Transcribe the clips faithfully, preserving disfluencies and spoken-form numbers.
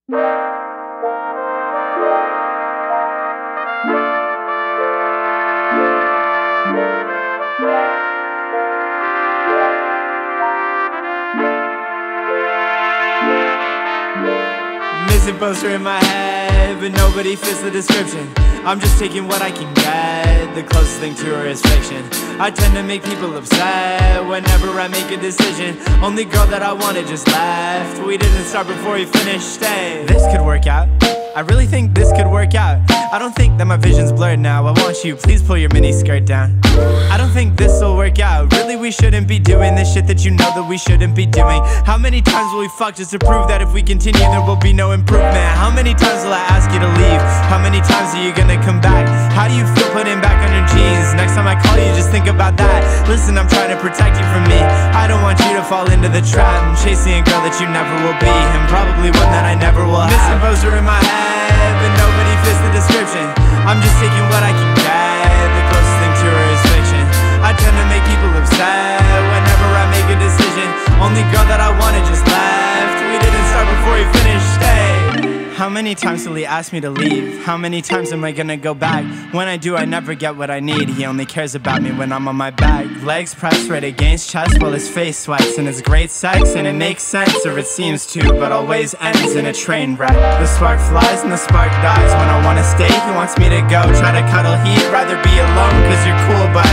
Missing poster in my head, but nobody fits the description. I'm just taking what I can get. The closest thing to her is fiction. I tend to make people upset whenever I make a decision. Only girl that I wanted just left. We didn't start before we finished. Hey, this could work out. I really think this could work out. I don't think that my vision's blurred now. I want you, please pull your mini skirt down. I don't think this'll work out. Really, we shouldn't be doing this shit that you know that we shouldn't be doing. How many times will we fuck just to prove that if we continue there will be no improvement? How many times will I ask you to leave? How many times are you gonna come back? How do you feel putting back on your jeans? Next time I call you, just think about that. Listen, I'm trying to protect you from me. I don't want you to fall into the trap. I'm chasing a girl that you never will be, and probably one that I never will have. Missing poster in my head, but nobody fits the description. I'm just taking what I can get. The closest thing to her is fiction. I tend to make people upset whenever I make a decision. Only girl that I wanted just left. We didn't start before we finished. Hey, how many times will he ask me to leave? How many times am I gonna go back? When I do, I never get what I need. He only cares about me when I'm on my back. Legs pressed right against chest while his face sweats. And it's great sex, and it makes sense, or it seems to, but always ends in a train wreck. The spark flies and the spark dies. When I wanna stay, he wants me to go. Try to cuddle, he'd rather be alone, cause you're cool, but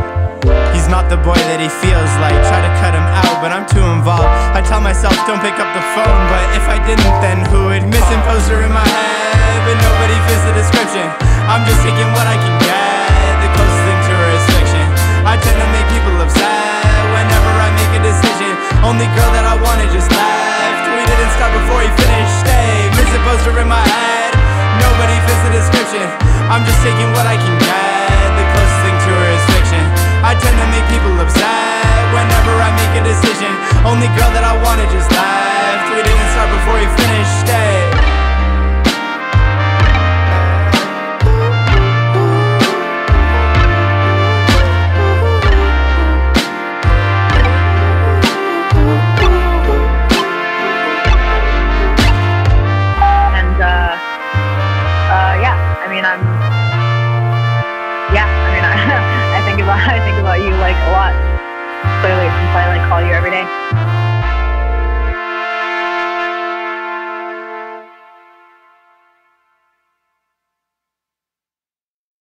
he's not the boy that he feels like. Try to cut him out, but I'm too involved. I tell myself don't pick up the phone, but if I didn't, then who would? Missing poster in my head, but nobody fits the description. I'm just taking what I can get. The closest thing to her is fiction. I tend to make people upset whenever I make a decision. Only girl that I wanted just left. We didn't start before he finished. Hey, missing poster in my head, nobody fits the description. I'm just taking what I can get. The closest thing to her is fiction. I tend to make people upset whenever I make a decision. Only girl that I wanted just left. We didn't start before we finished. Hey. And uh, uh, yeah, I mean, I'm, yeah, I mean, I, I think about, I think about you like a lot. Clearly, since I like call you every day.